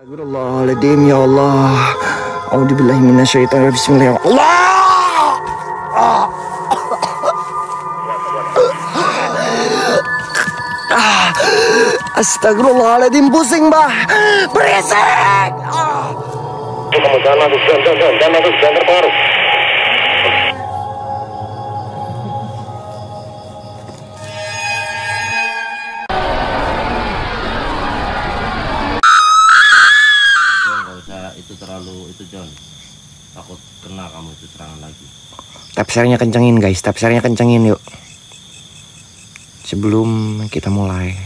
Astagfirullahaladzim, ya Allah. A'udzubillahi minasyaitonir rajim. Bismillah. Allah. Astagfirullahaladzim, pusing, Mbah. Berisik. Kamu jangan masuk, jangan terpengaruh. John, takut kena kamu itu serangan lagi. Tapsernya kencengin guys, tapsernya kencengin yuk. Sebelum kita mulai.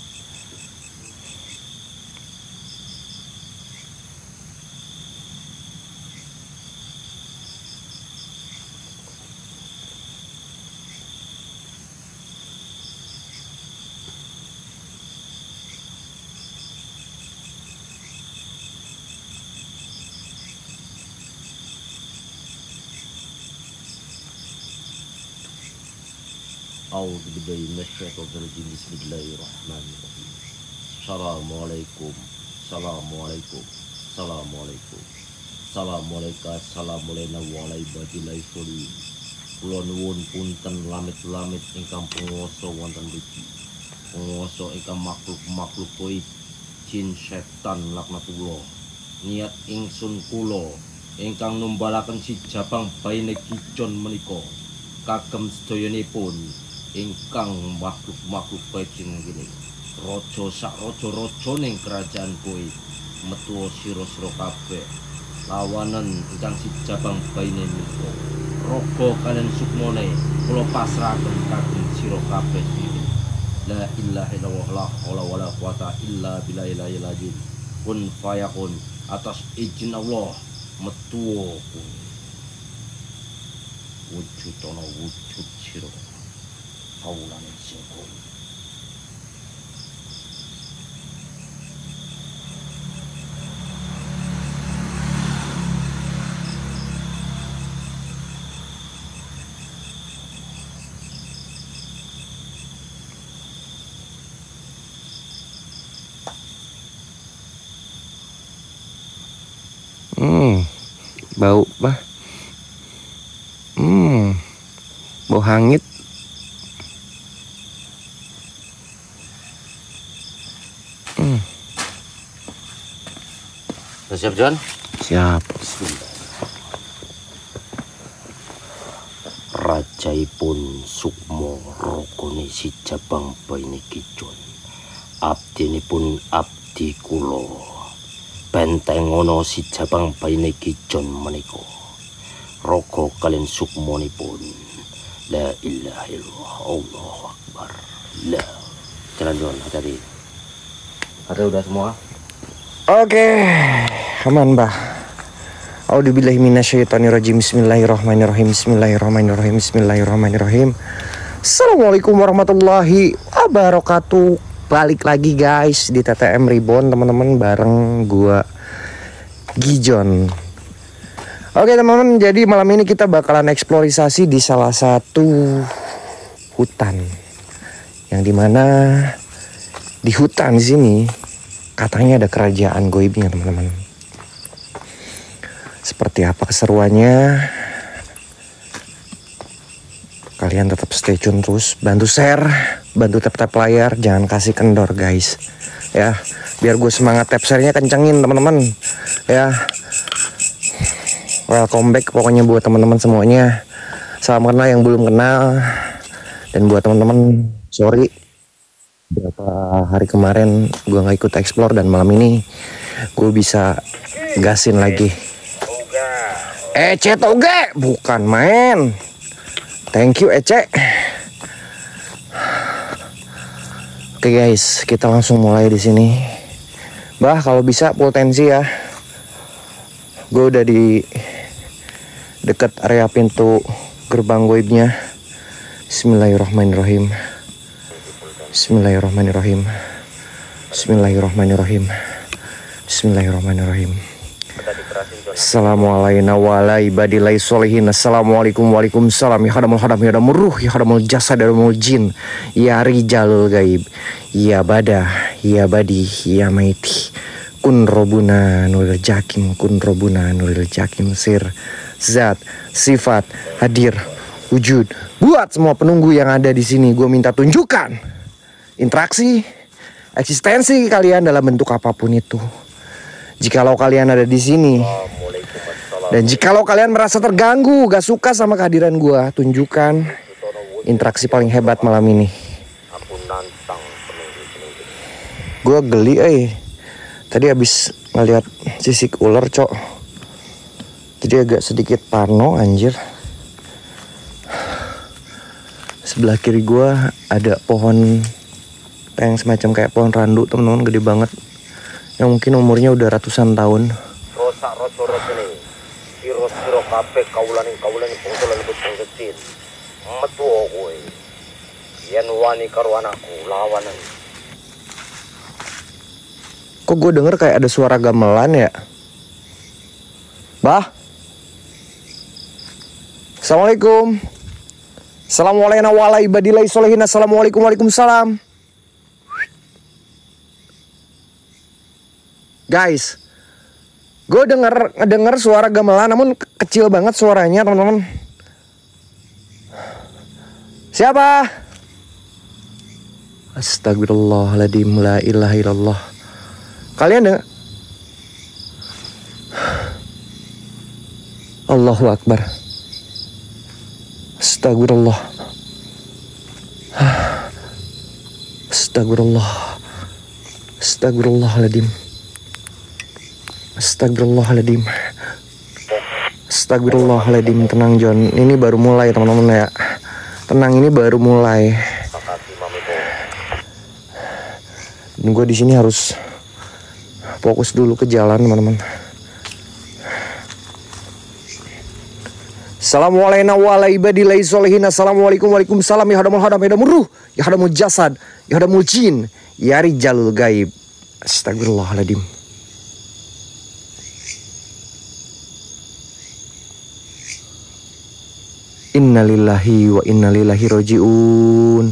A'udzubillahi minasyaitonirrajim. Bismillahirrahmanirrahim. Assalamualaikum. Assalamualaikum. Assalamualaikum. Assalamualaikum. Assalamualaikum warahmatullahi wabarakatuh. Kula nuwun punten lamit-lamit ingkang penguwasa wonten mriki. Penguwasa ingkang makhluk-makhluk gaib, jin, setan, laknatullah. Niat ingsun kula ingkang numbalaken si Jabang Baine Kijon menika kagem sedayanipun ingkang makhluk-makhluk baik gini rojo sak rojo ning kerajaan koi metu sira-sira kabeh lawanan ingkang si Jabang Baine menika raga kalian sukmane kula pasrahaken kagem sira kabeh sini. La ilaha illallah la haula wala quwata illa billahil azim. Kun fayakun, atas izin Allah metu wujud ana wujud sira kaulan singko. Bau bah. Bau hangit. Siap John? Siap. Rajaipun Sukmo rogone si Jabang Baine Kijon. Abdinipun abdi kula. Benteng ana si Jabang Baine Kijon menika. Raga kalian sukmonipun. La ilaha illallah, Allahu akbar. La. Jalan John, hati-hati. Ada udah semua? Oke, aman Mbah. A'udzubillahi minasyaitonirrajim. Bismillahirrahmanirrahim. Bismillahirrahmanirrahim. Bismillahirrahmanirrahim. Assalamualaikum warahmatullahi wabarakatuh. Balik lagi guys di TTM Reborn teman-teman bareng gua Gijon. Oke teman-teman, jadi malam ini kita bakalan eksplorasi di salah satu hutan. Yang dimana di hutan sini katanya ada kerajaan goibnya teman-teman. Seperti apa keseruannya? Kalian tetap stay tune terus, bantu share, bantu tap-tap layar, jangan kasih kendor guys. Ya, biar gue semangat tap share-nya kencengin teman-teman. Ya. Welcome back pokoknya buat teman-teman semuanya. Salam kenal yang belum kenal. Dan buat teman-teman, sorry beberapa hari kemarin gue nggak ikut explore dan malam ini gue bisa gasin lagi. Ece toge bukan main. Thank you Ece. Oke guys, kita langsung mulai di sini. Bah, kalau bisa full tensi ya. Gue udah di dekat area pintu gerbang goibnya. Bismillahirrahmanirrahim. Bismillahirrahmanirrahim. Bismillahirrahmanirrahim. Bismillahirrahmanirrahim. Assalamualaikum waalaikumsalam. Ya hadamul hadam ya hadamul ruh ya hadamul jasad ya hadamul jin ya rijalul gaib ya badah ya badi ya maiti Kun robuna nuril jakim, kun robuna nuril jakim, sir, zat, sifat, hadir, wujud. Buat semua penunggu yang ada di sini, gue minta tunjukkan interaksi, eksistensi kalian dalam bentuk apapun itu. Jikalau kalian ada di sini, dan jikalau kalian merasa terganggu, gak suka sama kehadiran gue, tunjukkan interaksi paling hebat malam ini. Gue geli, tadi habis ngeliat sisik ular, cok. Jadi agak sedikit parno, anjir. Sebelah kiri gue ada pohon yang semacam kayak pohon randu, teman-teman, gede banget. Yang mungkin umurnya udah ratusan tahun. Kok gue denger kayak ada suara gamelan ya? Bah? Assalamualaikum. Assalamualaikum warahmatullahi wabarakatuh. Assalamualaikum, waalaikumsalam. Guys, gue denger suara gamelan, namun kecil banget suaranya, teman-teman. Siapa? Astagfirullahaladzim, la ilaha illallah. Kalian dengar? Allahu Akbar. Astagfirullah. Astagfirullah. Astagfirullahaladzim. Astagfirullahaladzim. Astagfirullahaladzim. Tenang John, ini baru mulai teman-teman ya. Tenang, ini baru mulai. Dan gue di sini harus fokus dulu ke jalan, teman-teman. Assalamualaikum warahmatullahi wabarakatuh. Assalamualaikum, waalaikumsalam. Ya hadamul hadam, ya hadamul ruh, ya hadamul jasad, ya hadamul jin, ya rijalul gaib. Astagfirullahaladzim. Innalillahi wa innalillahi roji'un.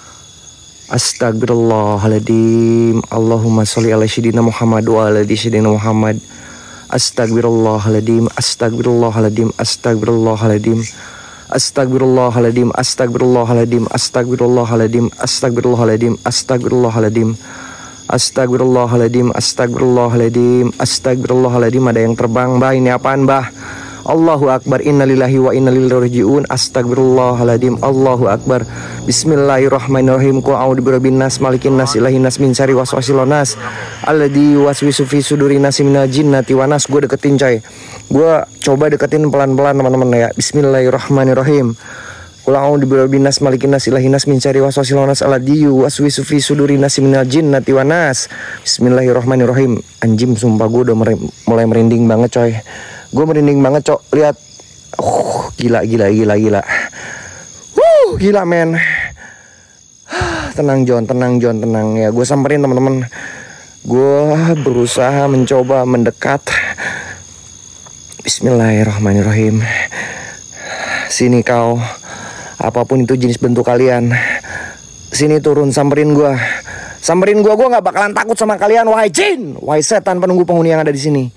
Astagfirullahaladzim. Allahumma sholli ala sayyidina Muhammad wa ala sayyidina Muhammad. Astagfirullahaladzim. Astagfirullahaladzim. Astagfirullahaladzim. Astagfirullahaladzim. Astagfirullahaladzim. Astagfirullahaladzim. Astagfirullahaladzim. Astagfirullahaladzim. Astagfirullahaladzim. Astagfirullahaladzim. Astagfirullahaladzim. Ada yang terbang, Mbah. Ini apaan, Mbah? Allahu Akbar. Innalillahi wa inna ilaihi raji'un. Astagfirullahaladzim. Allahu Akbar. Bismillahirrahmanirrahim. Qul a'udzu birabbin nas, malikin nas, ilahin nas, min syarri waswasil nas, alladzi yuwaswisu fi sudurin nas minal jinnati wan nas. Gue deketin, coy. Gue coba deketin pelan-pelan, teman-teman ya. Bismillahirrahmanirrahim. Qul a'udzu birabbin nas, malikin nas, ilahin nas, min syarri waswasil nas, alladzi yuwaswisu fi sudurin nas minal jinnati wan nas. Bismillahirrahmanirrahim. Anjim, sumpah gue udah mulai merinding banget, coy. Gue merinding banget, cok. Lihat. Gila. Gila, men. Tenang John, tenang ya. Gue samperin, teman-teman. Gue berusaha mencoba mendekat. Bismillahirrahmanirrahim. Sini kau. Apapun itu jenis bentuk kalian. Sini turun, samperin gue. Samperin gue gak bakalan takut sama kalian. Wahai jin, wahai setan penunggu penghuni yang ada di sini.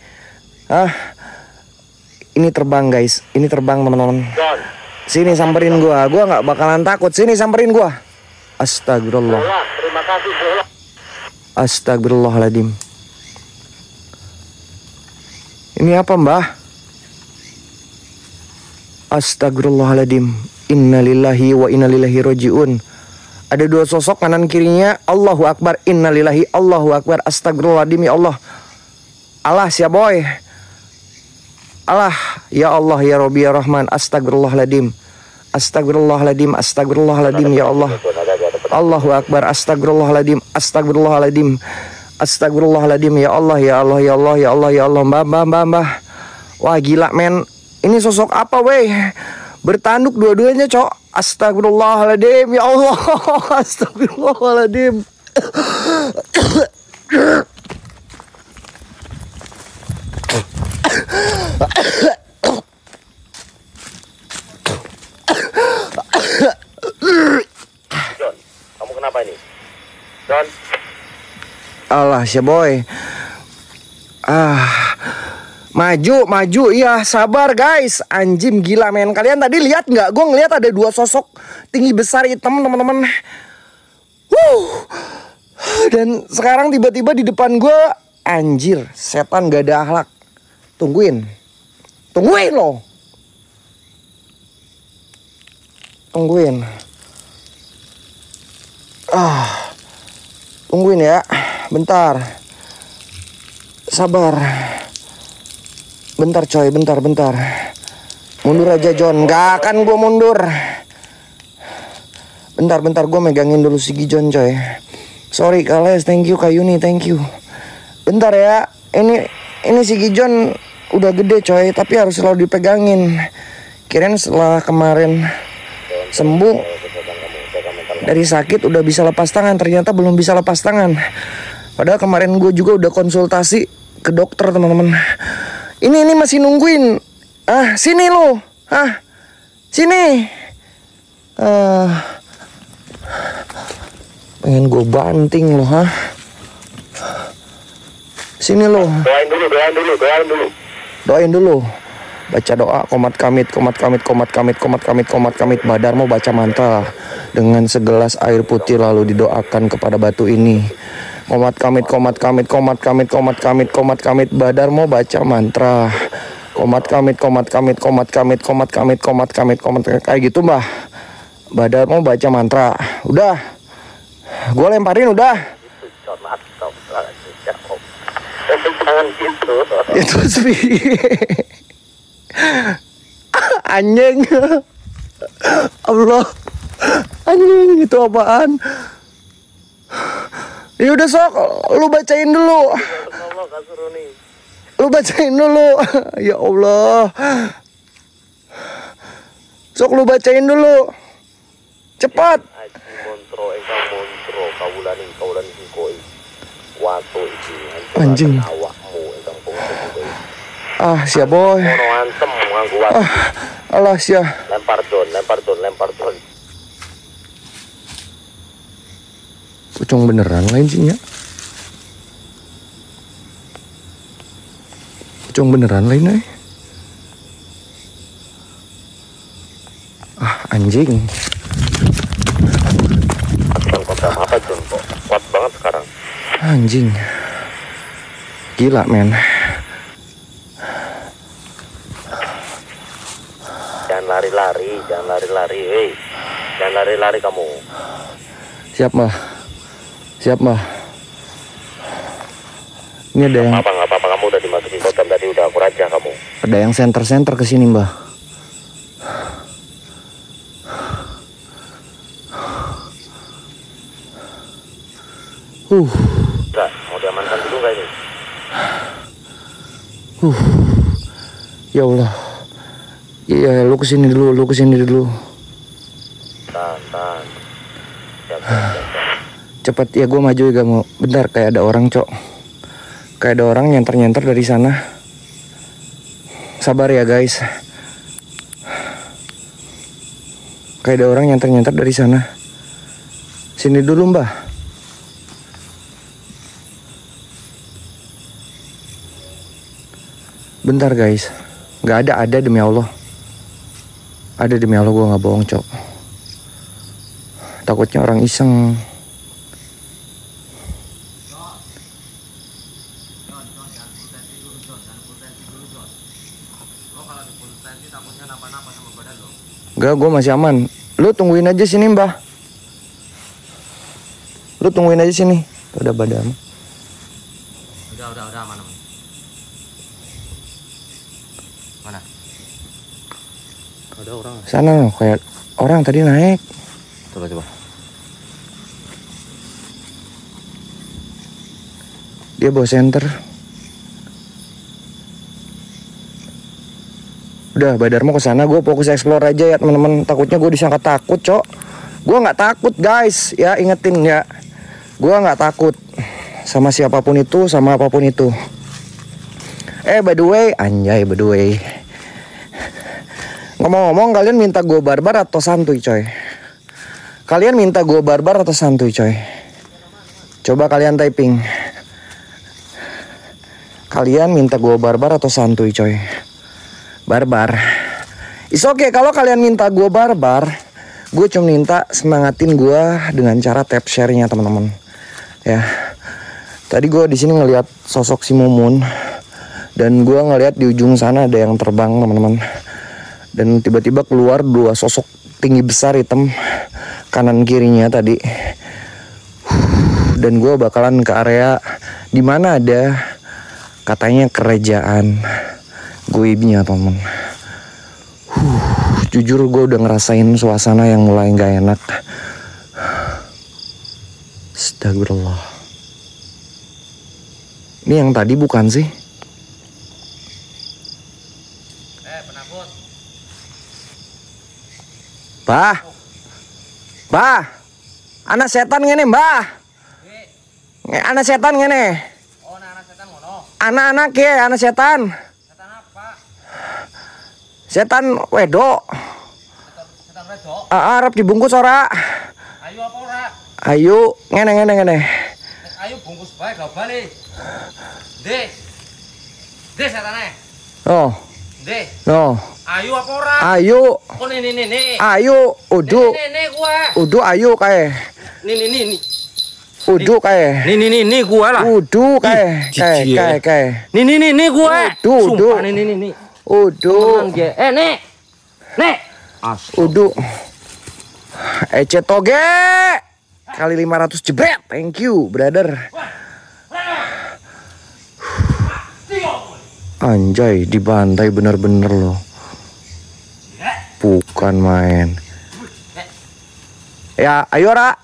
Ini terbang, guys. Ini terbang, teman-teman. Sini samperin gua nggak bakalan takut. Sini samperin gua. Astagfirullah. Terima kasih, bola. Astagfirullahaladzim. Ini apa, Mbah? Astagfirullahaladzim. Innalillahi wa innalillahi roji'un. Ada dua sosok kanan kirinya. Allahu Akbar. Innalillahi. Allahu Akbar. Astagfirullahaladzim. Ya Allah. Allah, siapa boy? Allah, ya Allah, ya Rabbi, ya Rahman. Astagfirullahaladzim. Astagfirullahaladzim. Astagfirullahaladzim, ya Allah. Allahu Akbar. Astagfirullahaladzim. Astagfirullahaladzim. Astagfirullahaladzim, ya Allah, ya Allah, ya Allah, ya Allah, ya Allah. Mbah. Wah, gila, men. Ini sosok apa, weh? Bertanduk dua-duanya, cok. Astagfirullahaladzim, ya Allah. Astagfirullahaladzim. John, kamu kenapa ini? John. Allah, si boy. Maju, iya sabar guys. Anjim gila men. Kalian tadi lihat nggak? Gue ngeliat ada dua sosok tinggi besar hitam teman-teman. Dan sekarang tiba-tiba di depan gue, anjir, setan gak ada akhlak. Tungguin loh. Tungguin ya, bentar. Sabar. Bentar coy, bentar. Mundur aja John, gak akan gue mundur. Bentar, gue megangin dulu si Gijon coy. Sorry Kales, thank you Kayuni, thank you. Bentar ya, ini si Gijon udah gede coy, tapi harus selalu dipegangin. Kirain setelah kemarin sembuh dari sakit udah bisa lepas tangan, ternyata belum bisa lepas tangan. Padahal kemarin gue juga udah konsultasi ke dokter teman-teman. Ini masih nungguin. Sini lo. Sini. Pengen gue banting lo, Sini lo. Doain dulu. Baca doa, komat kamit. Badarmu baca mantra dengan segelas air putih lalu didoakan kepada batu ini. Komat kamit. Badarmu baca mantra. Komat kamit. Kayak gitu mbah. Badarmu baca mantra. Udah. Gue lemparin udah. Jangan gitu. Itu sih. Anjing. Allah. Anjing itu apaan? Ya udah sok, lu bacain dulu. Ya Allah. Sok lu bacain dulu. Cepat. Anjing. Siap boy. Alah siap. Lempar don. Pocong beneran lain sih ya. Pocong beneran lain anjing. Apa John kok kuat banget sekarang. Anjing. Gila men. Jangan lari-lari, hei. Jangan lari-lari kamu. Siap mbah. Ini ada yang... Nggak apa-apa, kamu udah dimasukin totem tadi, udah aku raja kamu. Ada yang senter ke sini mbah. Udah, mau diamankan dulu nggak ini? Ya Allah. Iya, lu kesini dulu. Tahan. Siap. Cepat ya, gue maju ya mau. Bentar, kayak ada orang cok. Kayak ada orang nyenter dari sana. Sabar ya guys. Kayak ada orang nyenter dari sana. Sini dulu mbah. Bentar guys. Gak ada demi Allah. Ada demi Allah, gue gak bohong cok. Takutnya orang iseng. Gak, gue masih aman. Lu tungguin aja sini mbah. Udah badan. Udah aman. Mana? Ada orang. Sana kayak orang tadi naik. Coba. Dia bawa senter. Udah, Badarmo ke sana, gue fokus explore aja ya teman-teman. Takutnya gue disangka takut, cok. Gue nggak takut guys, ya ingetin ya. Gue nggak takut sama siapapun itu, sama apapun itu. By the way, anjay by the way. Ngomong-ngomong, kalian minta gue barbar atau santuy, coy? Kalian minta gue barbar atau santuy, coy? Coba kalian typing. kalian minta gue barbar atau santuy coy? Barbar. Is oke kalau kalian minta gue barbar, gue cuma minta semangatin gue dengan cara tap share-nya teman-teman. Ya. Tadi gue di sini ngelihat sosok si Mumun dan gue ngelihat di ujung sana ada yang terbang teman-teman. Dan tiba-tiba keluar dua sosok tinggi besar hitam kanan kirinya tadi. Dan gue bakalan ke area dimana ada katanya kerajaan goibnya teman. Jujur gue udah ngerasain suasana yang mulai gak enak. Astagfirullah. Ini yang tadi bukan sih? Penakut. Bah, anak setan ngene mbah. Anak setan ngene. Oh, anak setan ngono. Anak-anak ya, anak setan. Setan apa? Setan wedok. Setan wedok. Arep dibungkus ora? Ayo apa ora? Ayo, ngene. Ayo bungkus bae gak balik. Dek. Dek setane. Oh, Dek. no. Ayo apa ora? Ayo. Oh nih. Ayo, udu. Nih gua. Udu ayo kae. Nih. Udu kae. Nih gua lah. Udu kae. Kae. Nih gua. Udu. Sumpah nih. Udu. Nek. Udu. Ece toge. Kali 500 jebret. Thank you, brother. Anjay, dibantai bener-bener loh. Bukan main. Ya, ayo Ra.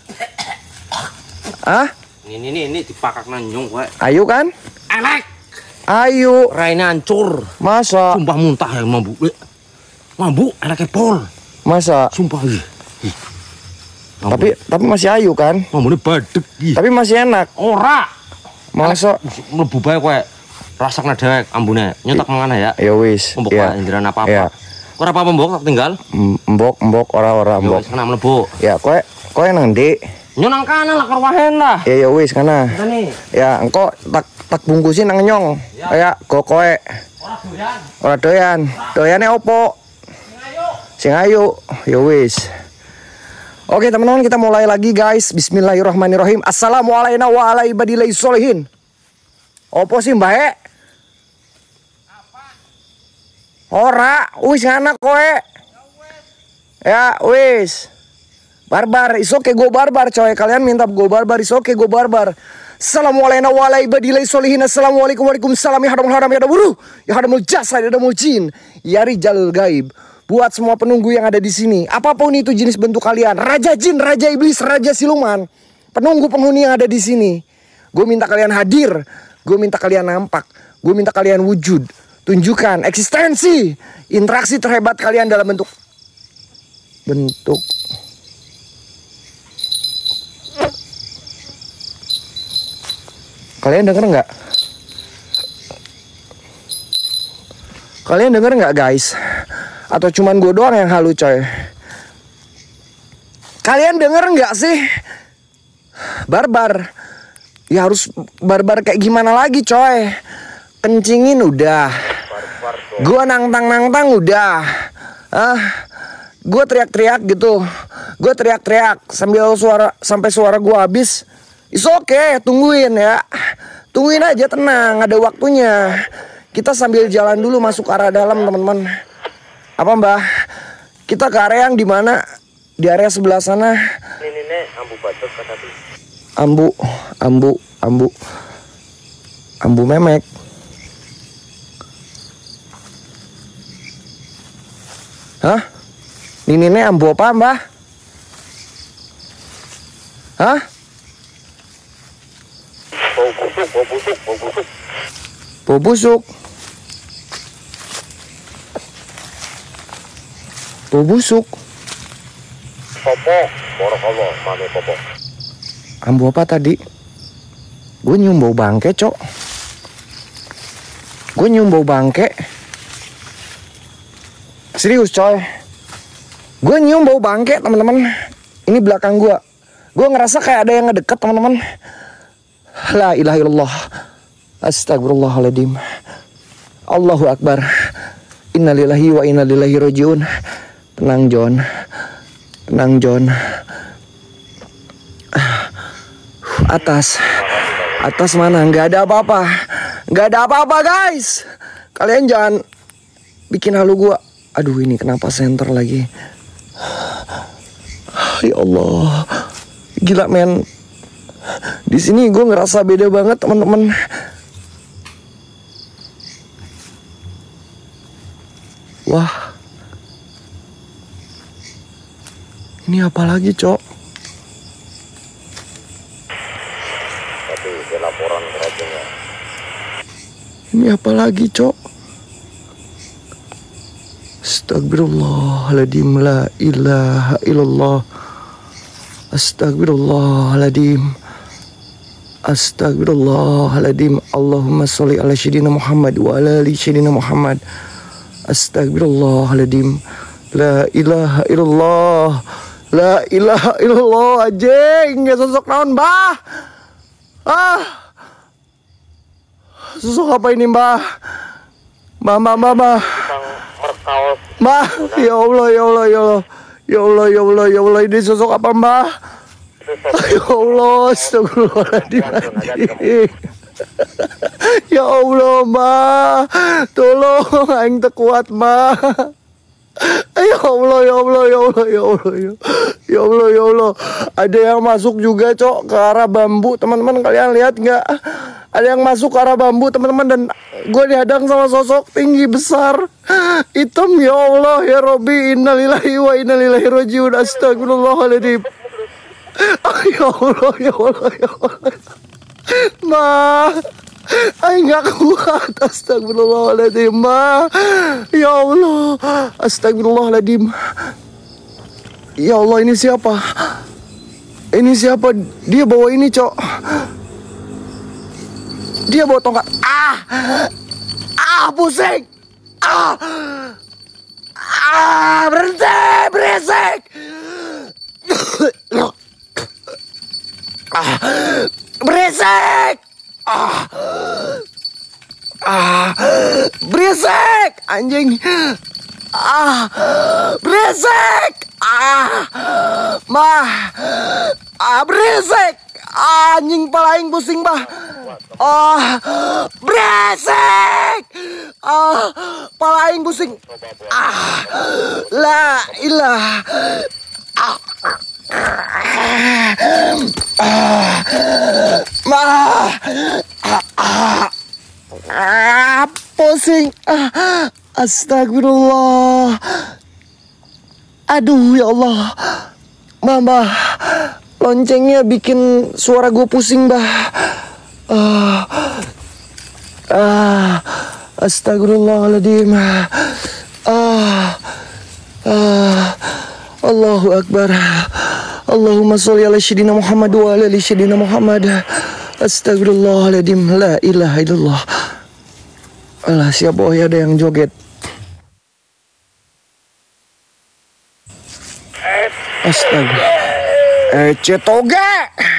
Ah? Ini dipakak nanyung kowe. Ayo kan? Elek. Ayo. Raine hancur. Masa? Sumpah muntah yang mambu. Mambu eleke pol. Masa? Sumpah iki. Tapi masih ayu kan? Mambune badeg iki. Tapi masih enak. Ora. Masa? Mlebu bae kowe. Rasakna dewek ambune. Nyetak mangane ya. Ya wis. Mbok Ya. indiran apa-apa. Ya. Ora apa-apa mbok tak tinggal. Mbok ora Ya mbok. wis kena mlebu. Ya kowe nang Dik. Nyonang kanan lah kerwahen lah. Ya wis kana. Nih. Ya engko tak bungkusin nang nyong. Kayak kokoe. Ora doyan. Ora doyan. Doyane opo? Sing ayu. Ya wis. Oke teman-teman, kita mulai lagi guys. Bismillahirrahmanirrahim. Assalamualaikum warahmatullahi wabarakatuh. Opo sih Mbak? Ora, wis ngana kowe. Ya wis. Barbar, is okay go barbar coy. Kalian minta go barbar, is okay go barbar. Assalamualaikum warahmatullahi wabarakatuh. Assalamualaikum warahmatullahi wabarakatuh. Ya hadamul jasad, ya hadamul jin. Ya rijalul gaib. Buat semua penunggu yang ada di sini, apapun itu jenis bentuk kalian, raja jin, raja iblis, raja siluman, penunggu penghuni yang ada di sini, gue minta kalian hadir, gue minta kalian nampak, gue minta kalian wujud, tunjukkan eksistensi, interaksi terhebat kalian dalam bentuk. Kalian denger nggak? Kalian denger nggak guys? Atau cuman gue doang yang halu coy? Kalian denger nggak sih? Barbar. Ya harus barbar kayak gimana lagi coy? Kencingin udah. Gue nangtang udah. Gue teriak-teriak gitu. Gue teriak-teriak sampai suara gue habis. It's okay, tungguin ya. Tungguin aja, tenang, ada waktunya. Kita sambil jalan dulu masuk arah dalam teman-teman. Apa mbah? Kita ke area yang dimana? Di area sebelah sana. Ini ambu batuk kan tadi. Ambu memek. Hah? Ini ambu apa mbah? Hah? Bau busuk. Bau busuk. Bau busuk. Popo, borokowo, mami popo. Ambu apa tadi? Gue nyium bau bangke, cok. Gue nyium bau bangke. Serius, coy. Gue nyium bau bangke, teman-teman. Ini belakang gue. Gue ngerasa kayak ada yang ngedeket, teman-teman. La ilaha illallah. Astagfirullahaladzim. Allahu Akbar. Innalillahi wa inna ilaihi rajiun. Tenang John. Tenang John. Atas. Atas mana? Nggak ada apa-apa. Nggak ada apa-apa guys. Kalian jangan bikin halu gua. Aduh ini kenapa center lagi. Ya Allah. Gila men. Di sini gue ngerasa beda banget teman-teman. Wah. Ini apa lagi, Cok? Tapi laporan kerajanya. Ini apa lagi, Cok? Astagfirullahaladzim, la ilaha illallah. Astagfirullahaladzim. Astagfirullahaladzim. Allahumma sholli ala sayyidina Muhammad wa ala ali sayyidina Muhammad. Astagfirullahaladzim. La ilaha illallah. La ilaha illallah. Anjing, gak sosok naon, Mbah. Sosok apa ini, Mbah? Mbah. Merkaos. Mbah, ya Allah, ya Allah, ya Allah. Ya Allah, ya Allah, ya Allah. Ini sosok apa, Mbah? Ya Allah, astagfirullahaladzim. Ya Allah, Mbah. Tolong, aing teu kuat, Mbah. Ya Allah, ya Allah, ya Allah, ya Allah, ya Allah, ya Allah. Ada yang masuk juga, Cok, ke arah bambu. Teman-teman, kalian lihat nggak? Ada yang masuk ke arah bambu, teman-teman, dan gue dihadang sama sosok tinggi besar, hitam. Ya Allah, ya Robbi, innalillahi wa inna ilaihi rajiun. Astagfirullahaladzim. Ya Allah, ya Allah, ya Allah. Ma, aing nggak kuat. Astagfirullahaladzim, Ma. Ya Allah, astagfirullahaladzim. Ya Allah, ini siapa? Ini siapa? Dia bawa ini, Cok. Dia bawa tongkat. Pusing. Berhenti, berisik. Berisik. Berisik, anjing. Berisik. Mah. Berisik. Anjing, pala aing pusing, Bah. Berisik. Pala aing pusing. La ilah. Pusing. Astagfirullah. Aduh, ya Allah. Mama, loncengnya bikin suara gue pusing, Bah. Astagfirullahaladzim. Allahu Akbar. Allahumma sholli ala sayyidina Muhammad wa ala ali sayyidina Muhammad. Astagfirullahaladzim. La ilaha illallah. Alah, siapa ada yang joget. Astaga. Cetoge.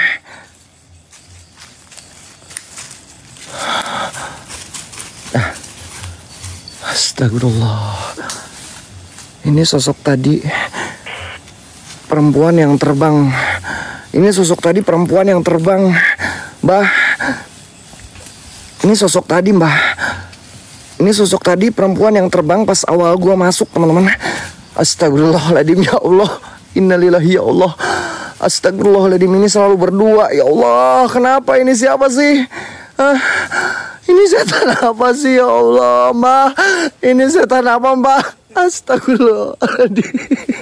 Astagfirullah. Ini sosok tadi perempuan yang terbang. Ini sosok tadi perempuan yang terbang, Mbah. Ini sosok tadi, Mbah. Ini sosok tadi perempuan yang terbang pas awal gua masuk, teman-teman. Astagfirullahaladzim, ya Allah. Innalillahi, ya Allah. Astagfirullahaladzim, ini selalu berdua. Ya Allah, kenapa ini siapa sih? Ini setan apa sih, ya Allah, Mbah? Ini setan apa, Mbah? Astagfirullahaladzim.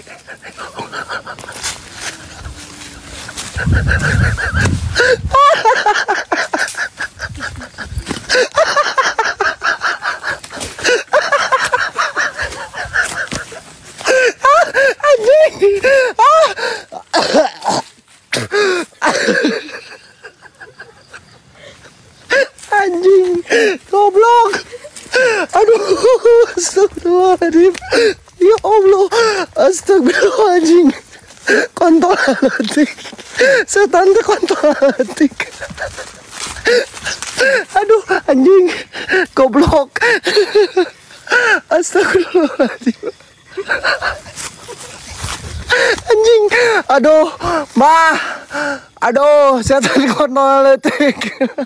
Anjing, goblok. Aduh, astagfirullahaladzim. Ya Allah, astagfirullahaladzim. Kontol halatik. Setan teh kontol halatik. Aduh, anjing. anjing, goblok. Astagfirullahaladzim. Anjing, aduh, Mbah, aduh, setan kontol elektrik.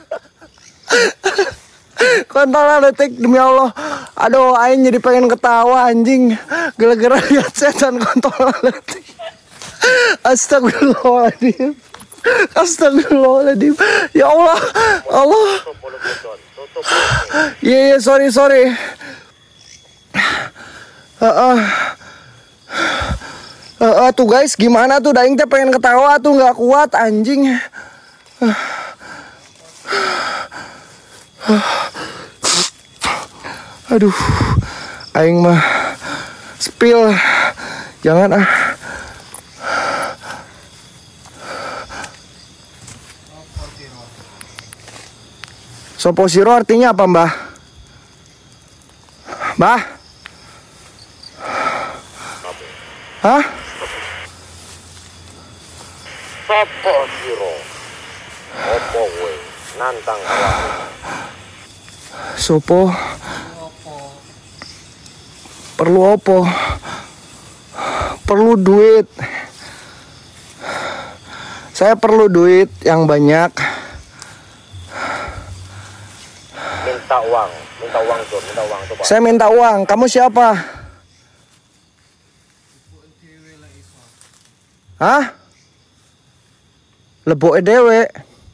Kontol elektrik demi Allah. Aduh, aing jadi pengen ketawa anjing, gara-gara lihat setan kontol elektrik. Astagfirullahaladzim. Astagfirullahaladzim. Ya Allah, Allah. Iya, sorry. Tuh guys, gimana tuh? Daing teh pengen ketawa tuh, nggak kuat anjing. Aduh, aing mah spill. Jangan ah. Soposiro artinya apa, Mbah? Mbah? Hah? Soposiro. Opo we nantang kawan. Sopo? Perlu opo? Perlu duit. Saya perlu duit yang banyak. Minta uang coba. Saya minta uang. Kamu siapa? Hah? Leboke dewe.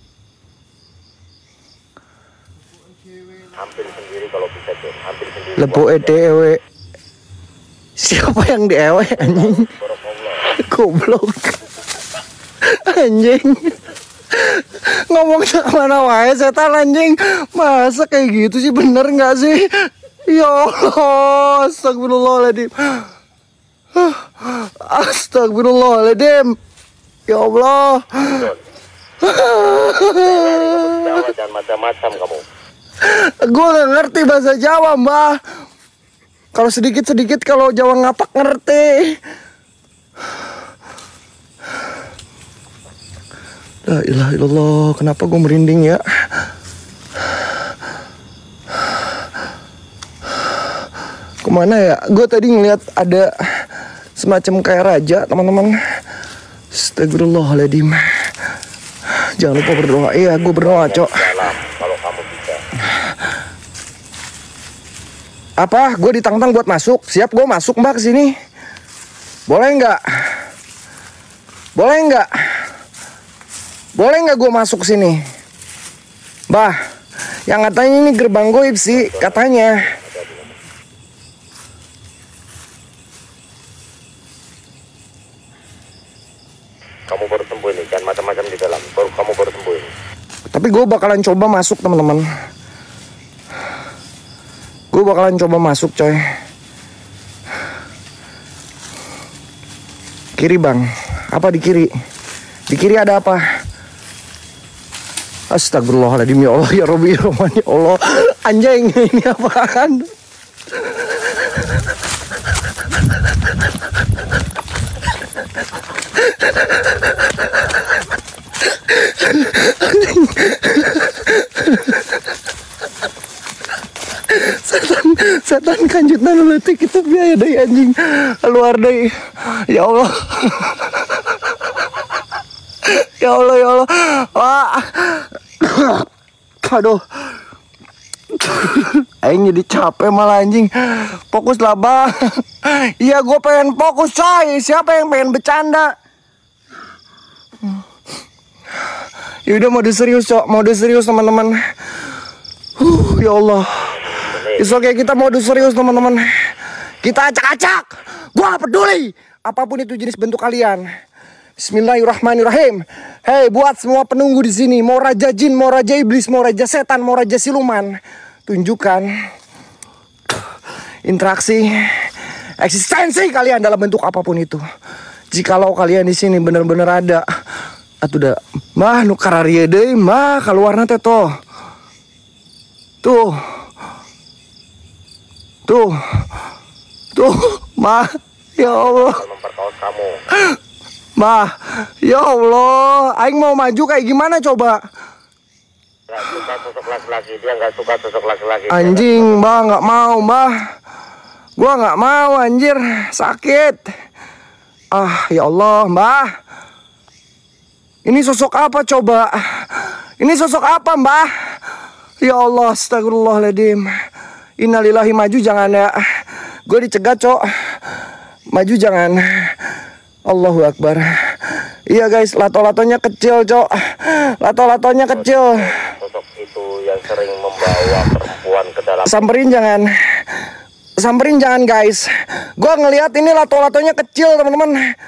Hampir sendiri kalau bisa John, hampir sendiri. Leboke dewe. Siapa yang diewe anjing? Goblok. Anjing. Ngomong mana wae setan anjing. Masa kayak gitu sih, bener nggak sih? Ya Allah, astagfirullahaladzim. Astagfirullahaladzim. Ya Allah. Jangan macam-macam kamu. Gue gak ngerti bahasa Jawa, Mbah. Kalau sedikit-sedikit kalau Jawa ngapak ngerti. La ilaha illallah, kenapa gue merinding ya? Kemana ya? Gue tadi ngeliat ada semacam kayak raja, teman-teman. Astagfirullahaladzim. Jangan lupa berdoa. Iya, gue berdoa, Cok. Kalau kamu bisa. Apa? Gue ditantang buat masuk. Siap gue masuk, Mbak, ke sini. Boleh nggak? Boleh nggak? Boleh nggak gue masuk sini? Bah, yang katanya ini gerbang goib sih, katanya. Kamu baru sembuh ini, jangan macam-macam di dalam. Kamu baru sembuh ini. Tapi gue bakalan coba masuk, teman-teman. Gue bakalan coba masuk, coy. Kiri, Bang. Apa di kiri? Di kiri ada apa? Astagfirullahaladzim, ya Allah, ya Rabbi, ya Rahman, ya Allah. Anjing, ini apaan? Setan kanjut nanulati kita biaya dari anjing luar dari. Ya Allah. Ya Allah, ya Allah. Wah. Aduh. Aing jadi capek malah anjing. Fokus lah, Bang. Iya, gue pengen fokus, coy. Siapa yang pengen bercanda? Yaudah, mode serius, Cok. Mode serius, teman-teman. Ya Allah. It's okay, kita mode serius, teman-teman. Kita acak-acak. Gua gak peduli apapun itu jenis bentuk kalian. Bismillahirrahmanirrahim. Hei, buat semua penunggu di sini, mau raja jin, mau raja iblis, mau raja setan, mau raja siluman, tunjukkan interaksi eksistensi kalian dalam bentuk apapun itu. Jikalau kalian di sini benar-benar ada, atuh da, mah nu kararia deui mah kaluarna teh toh. Tuh. Tuh, mah, ya Allah. Memperkaos kamu. Mah, ya Allah, aing mau maju kayak gimana coba? Gak suka sosok laki-laki. Dia nggak suka sosok laki-laki. Anjing, Mbah, nggak mau, Mbah. Gua nggak mau, anjir, sakit. Ah, ya Allah, Mbah. Ini sosok apa coba? Ini sosok apa, Mbah? Ya Allah, astagfirullahaladzim. Innalillahi, maju jangan ya. Gue dicegat, Cok. Maju jangan. Allahu Akbar. Iya guys, lato-latonya kecil, Cok. Lato-latonya kecil. Sosok itu yang sering membawa perempuan ke dalam. Samperin jangan. Samperin jangan guys. Gua ngelihat ini lato-latonya kecil, teman-teman.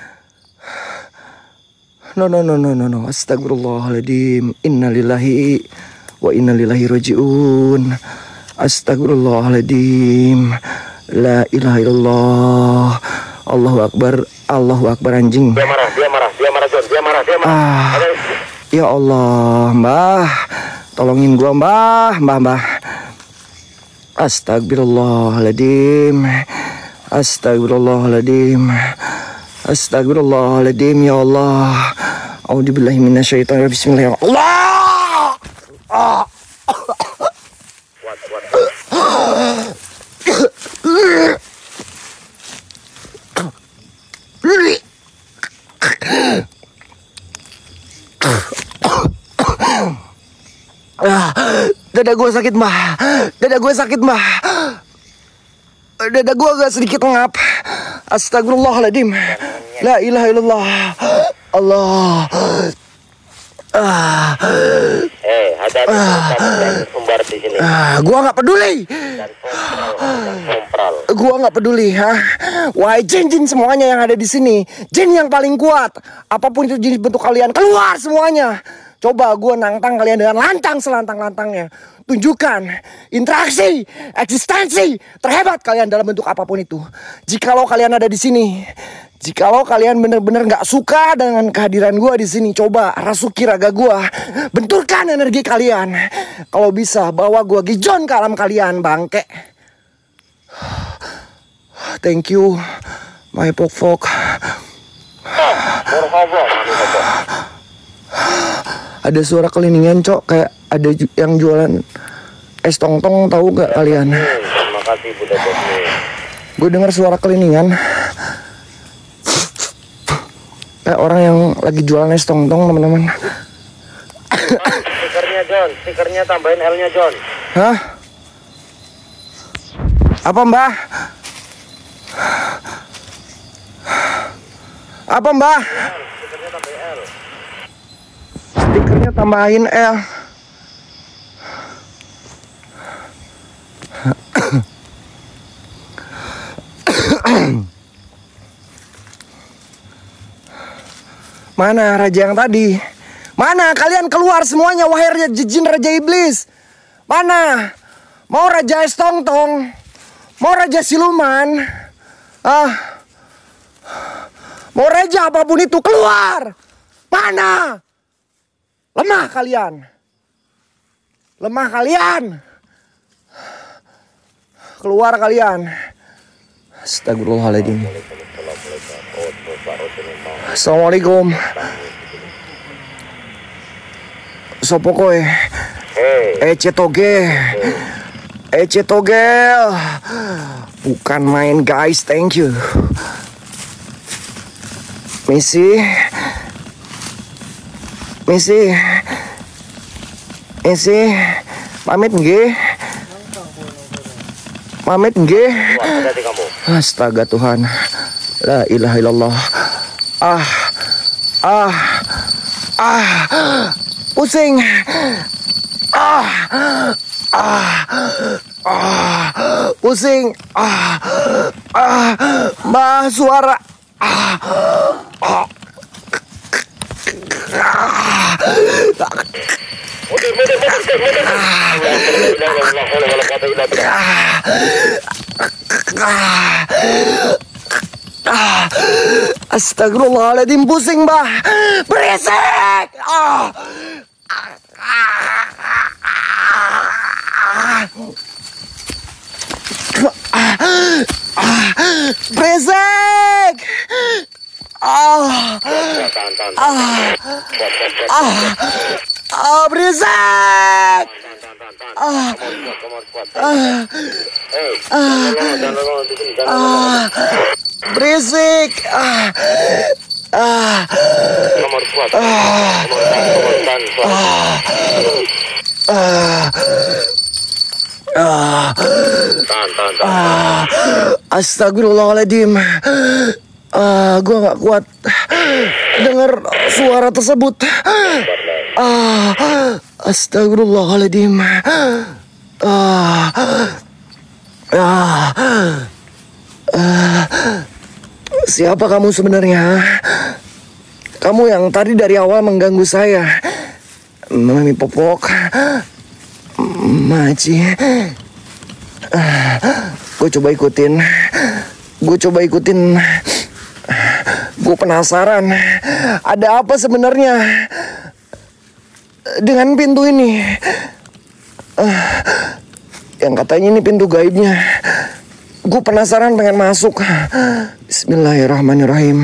No. Astagfirullahaladzim. Innalillahi wa innalillahi rajiun. Astagfirullahaladzim. La ilaha illallah. Allahu Akbar. Allahu Akbar, anjing. Dia marah, John. Dia marah. Ya Allah, Mbah. Tolongin gua, Mbah. Astagfirullahaladzim. Astagfirullahaladzim, ya Allah. A'udzubillahi minasyaitonir rajim. Bismillahirrahmanirrahim. Allah. Dada gue sakit, Mbah. Dada gue agak sedikit ngap. Astagfirullahaladzim. La ilaha illallah. Allah. Hati-hati dan sumbar di sini. Gua nggak peduli. Dan sompral. Gua nggak peduli, ha. Wahai jin-jin semuanya yang ada di sini, jin yang paling kuat, apapun itu jenis bentuk kalian, keluar semuanya. Coba gua nantang kalian dengan lantang selantang-lantangnya. Tunjukkan interaksi, eksistensi terhebat kalian dalam bentuk apapun itu. Jikalau kalian ada di sini, jikalau kalian benar-benar nggak suka dengan kehadiran gua di sini, coba rasuki raga gua, benturkan energi kalian. Kalau bisa bawa gua gijon ke alam kalian, bangke. Thank you, my pok-pok. Ada suara keliningan, Cok, kayak ada yang jualan es tong-tong, tahu gak kalian? Terima kasih, Bunda Bosni. Gue dengar suara keliningan, kayak orang yang lagi jualan es tong-tong, teman-teman. Stikernya, John. Stikernya tambahin L-nya, John. Hah? Apa, Mbah? Apa, Mbah? Stikernya tambahin L. Stikernya tambahin L. Mana raja yang tadi? Mana kalian keluar semuanya, wahai jin raja iblis? Mana? Mau raja es tong-tong? Mau raja siluman? Mau raja apapun itu, keluar! Mana? Lemah kalian. Keluar kalian. Astagfirullahaladzim. Assalamualaikum. Sopo kowe? Ece togel. Bukan main guys, thank you. Misi. Pamit nggih. Astaga Tuhan. La ilaha illallah. Pusing. Pusing. Mbah, suara. Astagfirullahaladzim, pusing, Mbah. Berisik. Berisik. Berisik. Kamu harus kuat. Jangan lama di sini. Berisik. Kamu harus kuat. Kamu harus tahan suara. Tahan. Astagfirullahaladzim. Gue gak kuat dengar suara tersebut. Astagfirullahaladzim. Siapa kamu sebenarnya? Kamu yang tadi dari awal mengganggu saya. Mami Popok, Maci. Gue coba ikutin. Gue penasaran, ada apa sebenarnya dengan pintu ini? Yang katanya ini pintu gaibnya. Gue penasaran pengen masuk. Bismillahirrahmanirrahim.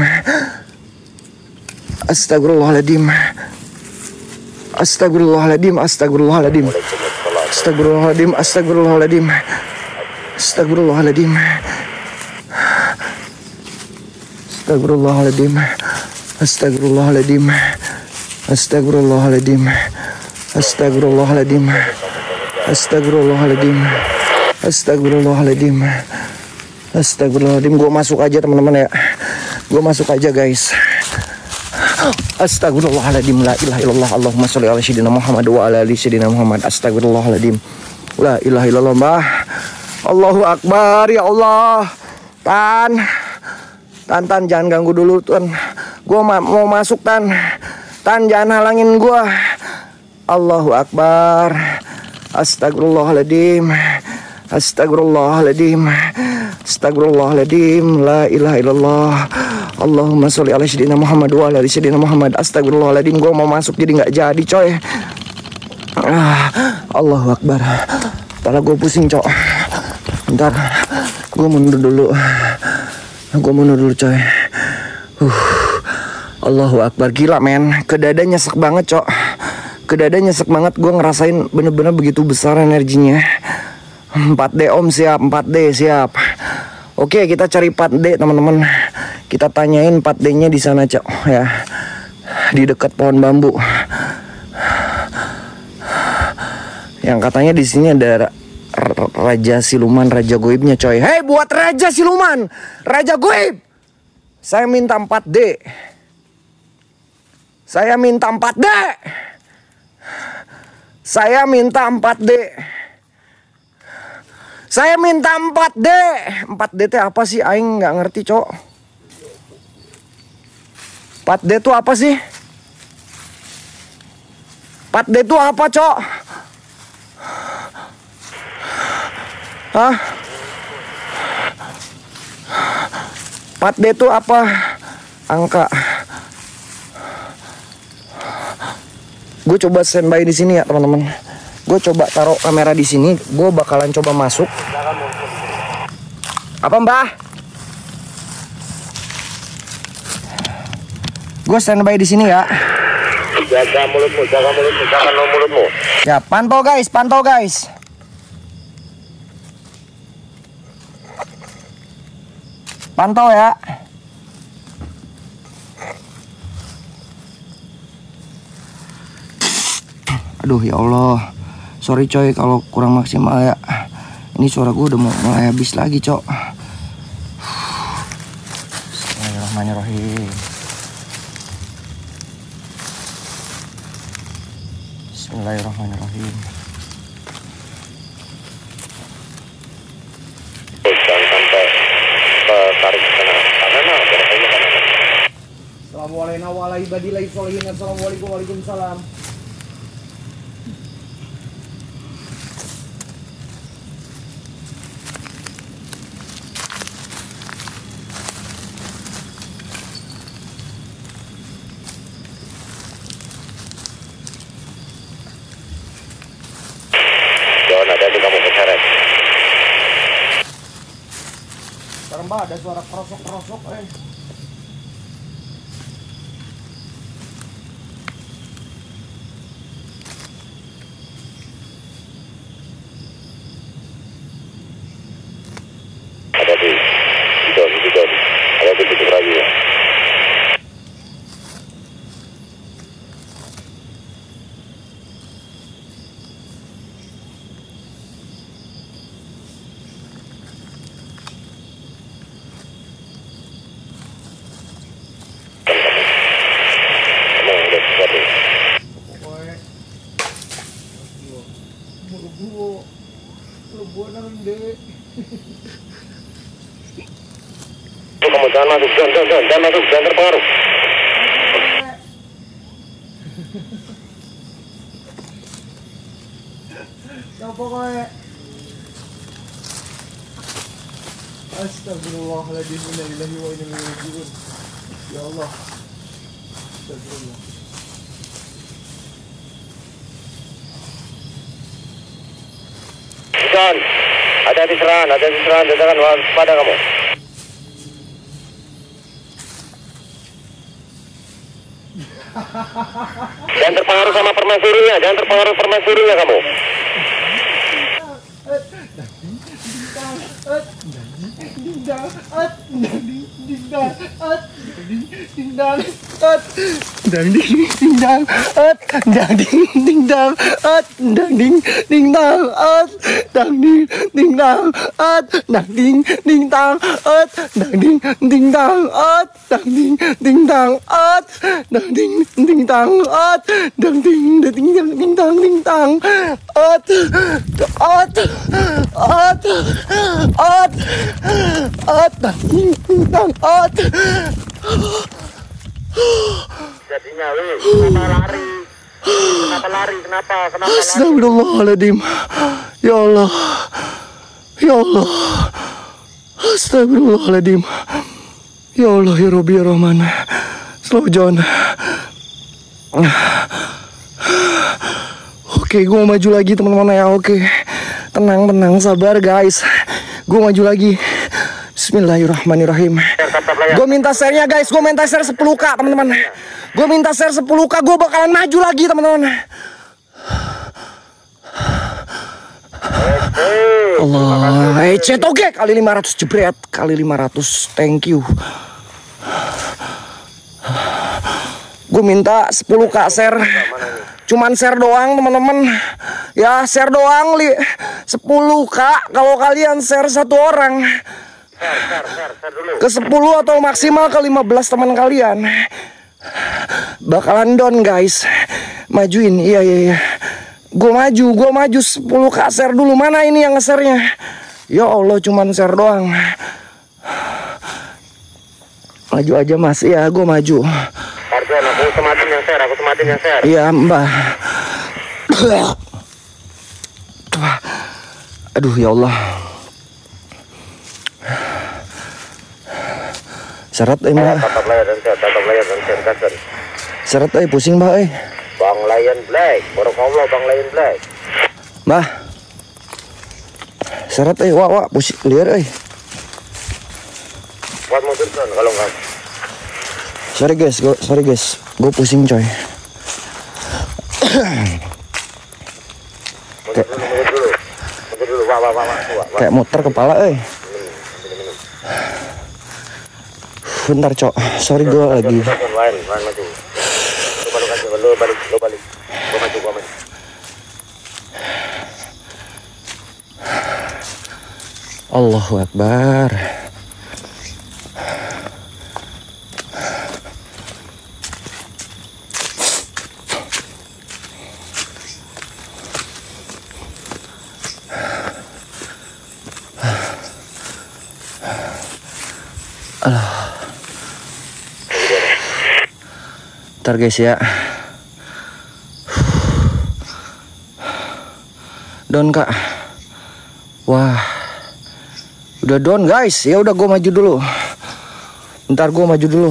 Astagfirullahaladzim. Astagfirullahaladzim. Astagfirullahaladzim. Astagfirullahaladzim. Astagfirullahaladzim. Astagfirullahaladzim. Astagfirullahaladzim. Astagfirullahaladzim. Astagfirullahaladzim. Astagfirullahaladzim. Astagfirullahaladzim. Astagfirullahaladzim. Astagfirullahaladzim. Gue masuk aja teman-teman ya. Gue masuk aja guys. Astagfirullahaladzim. La ilaha illallah. Allahumma sholli ala sayyidina Muhammad wa ala ali sayyidina Muhammad. Astagfirullahaladzim. La ilaha illallah. Mbah. Allahu Akbar ya Allah. Tan, jangan ganggu dulu Tan. Gue mau masuk Tan. Tan, jangan halangin gue. Allahu Akbar. Astagfirullahaladzim. Astagfirullahaladzim. Astagfirullahaladzim. La ilaha illallah. Allahumma sholli ala sayyidina Muhammad wa ala ali sayyidina Muhammad. Astagfirullahaladzim. Gue mau masuk jadi gak jadi coy. Allahu Akbar. Kepala gue pusing cok. Bentar, gue mundur dulu. Coy. Allahu Akbar. Gila men, ke dada nyesek banget cok. Ke dada nyesek banget. Gue ngerasain bener-bener begitu besar energinya. 4D om siap. 4D siap. Oke, kita cari 4D teman-teman. Kita tanyain 4D-nya di sana cok ya. Di dekat pohon bambu. Yang katanya di sini ada Raja Siluman, Raja Goibnya coy. Hei buat Raja Siluman, Raja Goib, saya minta 4D. Saya minta 4D. Saya minta 4D. Saya minta 4D. 4D itu apa sih? Aing nggak ngerti cok. 4D itu apa sih? 4D itu apa cok? Hah? 4D itu apa? Angka. Gue coba standby di sini ya teman-teman. Gue coba taruh kamera di sini. Gue bakalan coba masuk. Apa mbah? Gue standby di sini ya. Jaga mulutmu, jangan mulutmu. Ya, pantau guys. Pantau ya. Aduh ya Allah. Sorry coy kalau kurang maksimal ya. Ini suara gue udah mau mulai habis lagi cok. Bismillahirrahmanirrahim. Bismillahirrahmanirrahim. Jangan sampai tarik ke kanan. Assalamualaikum warahmatullahi wabarakatuh. Assalamualaikum waalaikumsalam. Jangan ada di kamu keseret. Sekarang mbak ada suara kerosok. Kamu jangan masuk, jangan masuk, jangan terpengaruh. Siapa kowe? Astagfirullahaladzim, innalillahi wa inna ilaihi raji'un. Ya Allah. Astagfirullah. John, hati-hati serangan, jangan waspada kamu. Jangan terpengaruh sama permaisurinya, kamu. Jadinya, kenapa lari? Astagfirullahaladzim. Ya Allah. Ya Allah. Astagfirullahaladzim. Ya Allah, ya Rabbi, ya Rahman. Slow John. Oke, gue mau maju lagi teman-teman ya. Oke, tenang, sabar guys. Gue maju lagi. Bismillahirrahmanirrahim. Gue minta share-nya guys. Gue minta share 10k teman-teman. Gue minta share 10k. Gue bakalan maju lagi teman-teman. Allah. Cetoge kali 500 jebret. Kali 500. Thank you. Gue minta 10k share. Cuman share doang teman-teman. Ya share doang 10k. Kalau kalian share satu orang ke 10 atau maksimal ke 15 teman kalian bakalan down guys. Majuin. Iya. Gue maju 10k share dulu. Mana ini yang nge-share-nya? Ya Allah, cuman share doang. Maju aja mas. Iya, gue maju. Arjon, aku sematin yang share. Iya mbak. Aduh ya Allah. Syarat mbak. Tatap layar dan share, kasar. Syarat pusing mbak. Bang Lion Black, barakallah Bang Lion Black. Mbah. Syarat wak pusing liar Buat mobil John, kalau enggak. Sorry guys, gue pusing coy. Mundur dulu, wah. Kayak muter kepala Bentar cok, sorry gue lagi. Lain maju. Lo balik. Gua maju. Allahu Akbar. Ntar guys ya. Down kak. Wah. Udah down guys. Ya udah gue maju dulu. Ntar gue maju dulu.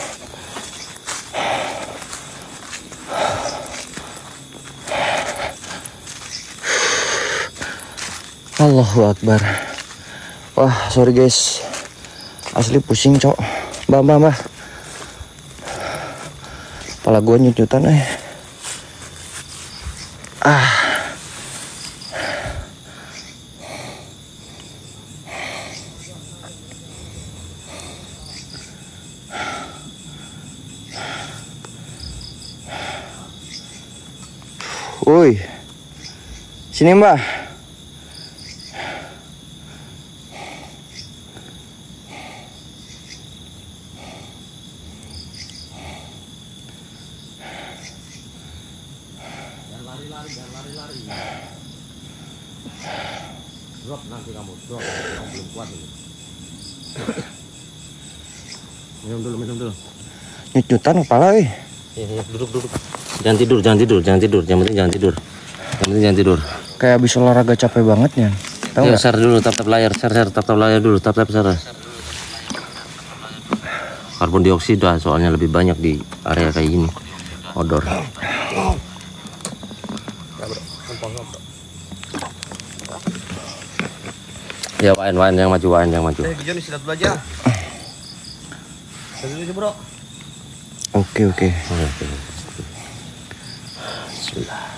Allahu Akbar. Wah sorry guys. Asli pusing cok. Mbak. Kepala gue nyut-nyutan Woi. Sini mbak. Drop nanti kamu drop. Kamu belum kuat ini. Minum dulu. Nyut-nyutan kepala Iya, duduk. Jangan tidur. Yang penting jangan tidur. Kayak habis olahraga capek banget ya. Tahu Ya, nggak? share dulu, tap layar, tap layar dulu, tap share. Karbon dioksida soalnya lebih banyak di area kayak gini. Odor. Ya, wain yang maju. Johnny silat dulu aja. Silat dulu aja, bro. Oke. Bismillah.